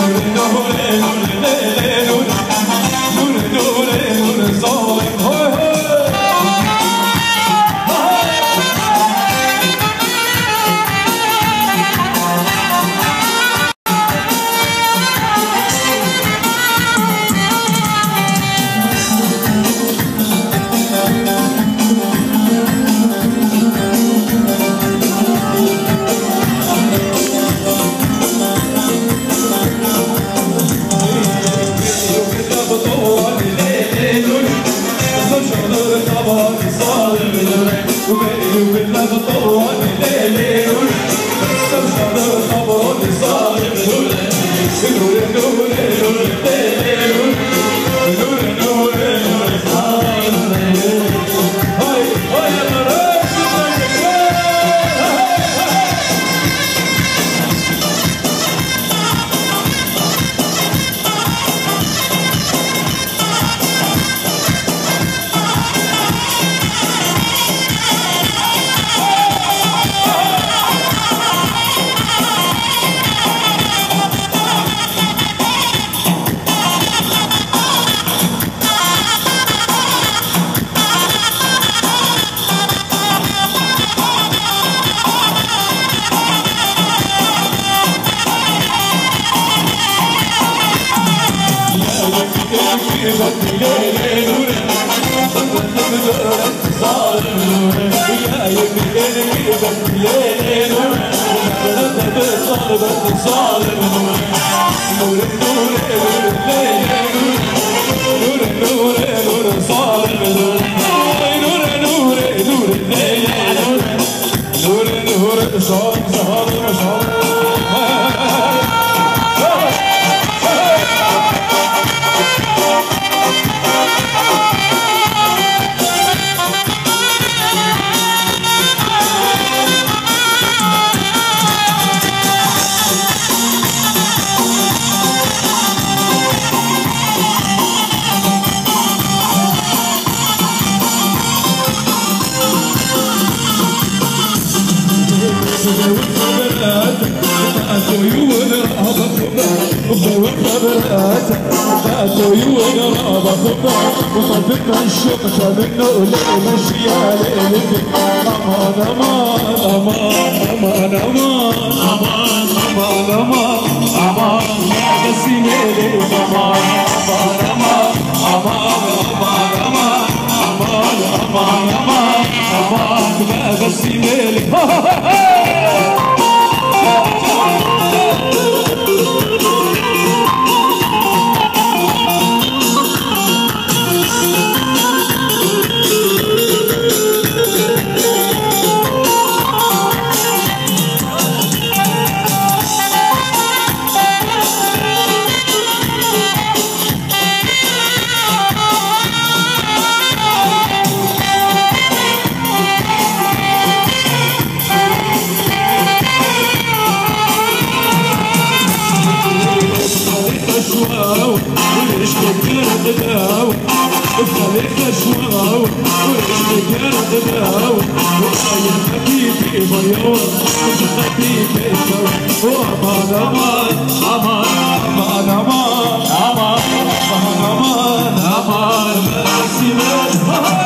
وصدقنا الشوق منه لمشي على قلبي امان امان امان امان امان امان امان امان بس ليلي امان امان امان امان امان امان امان امان بس ليلي خليك شواو ورجلك يردداو وصاير خفيفي بيور خفيفي وامان امان امان امان امان امان امان امان بس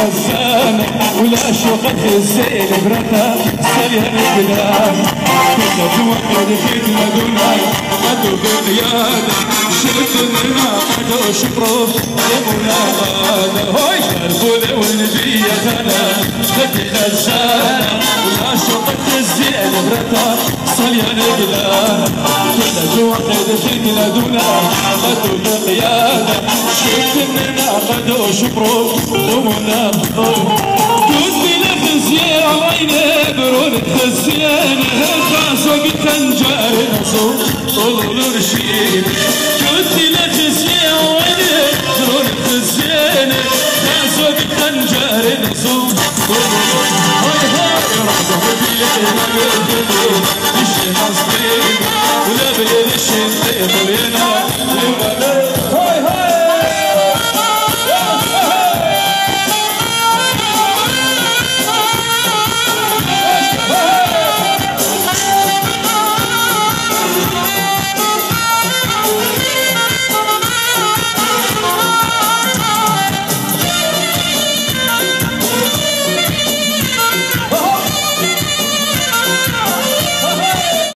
خزانة ولا شوقة الزين برتا سليان البلاد كنا توحد فينا دوناي قدو بالقيادة شفت اننا قدو شبروف يمونا غادة هوي شربولي والنبية انا خدي خزانة ولا شوقة الزين برتا سليان البلاد كنا توحد فينا دوناي قدو بالقيادة شفت اننا قدو شبروف يمونا قلت لك زيارة عيني برون الخزيانة خاصة بتنجار نصو طول رشيد قلت لك زيارة عيني برون الخزيانة خاصة بتنجار نصو طول رشيد هاي هاي رحمة بيك